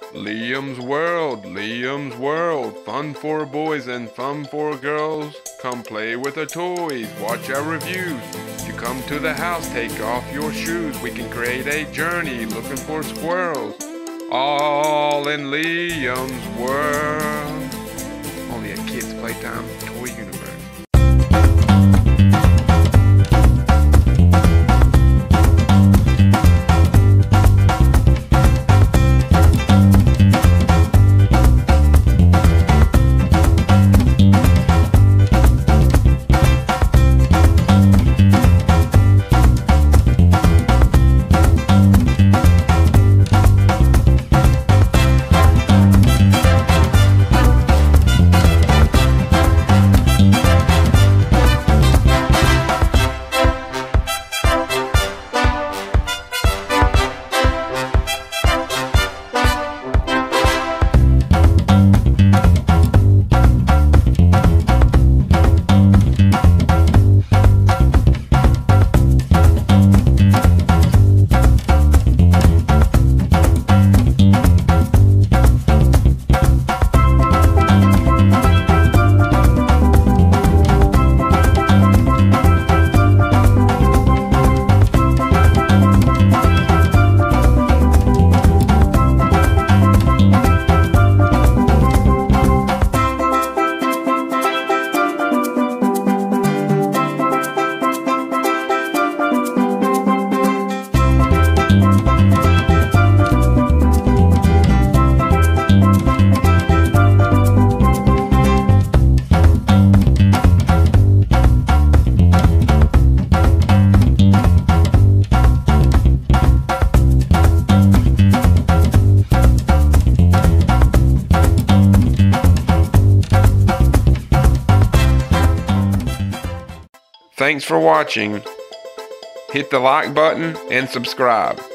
Liam's World, Liam's World. Fun for boys and fun for girls. Come play with our toys, watch our reviews. You come to the house, take off your shoes. We can create a journey looking for squirrels. All in Liam's World. Only a kid's playtime toy universe. Thanks for watching. Hit the like button and subscribe.